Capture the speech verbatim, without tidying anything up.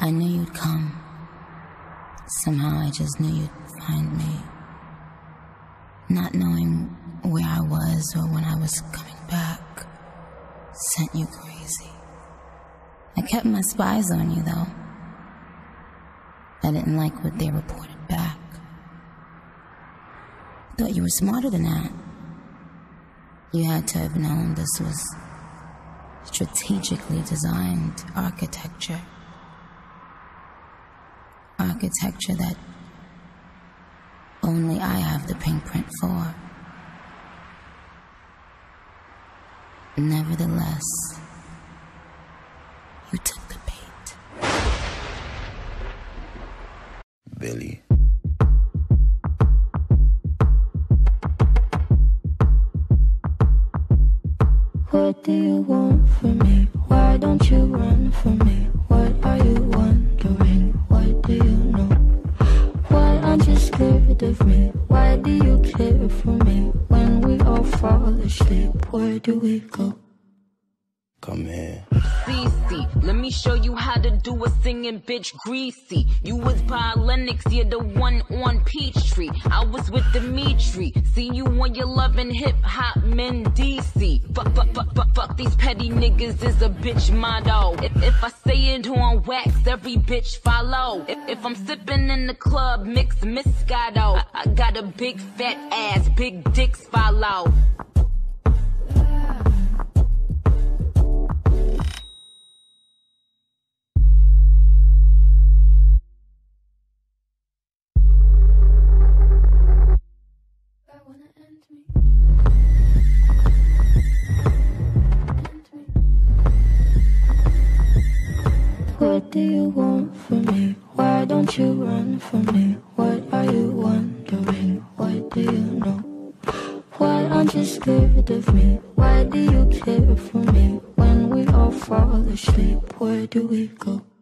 I knew you'd come. Somehow I just knew you'd find me. Not knowing where I was or when I was coming back sent you crazy. I kept my spies on you, though. I didn't like what they reported back. Thought you were smarter than that. You had to have known this was strategically designed architecture. Architecture that only I have the pink print for. Nevertheless, you took the bait. Billie. What do you want from me? Why don't you run from me? What are you wondering? What do you know? Why aren't you scared of me? Why do you care for me? When we all fall asleep, where do we go? Come here. Cece, let me show you how to do a singing bitch greasy. You was by Lennox, you're the one on Peachtree. I was with Dimitri. See you when you're loving hip hop men D C. Fuck, fuck, fuck, fuck, fuck, these petty niggas is a bitch motto. If, if I say it on wax, every bitch follow. If, if I'm sipping in the club, mix Moscato. I, I got a big fat ass, big dicks follow. What do you want from me? Why don't you run from me? What are you wondering? What do you know? Why aren't you scared of me? Why do you care for me? When we all fall asleep, where do we go?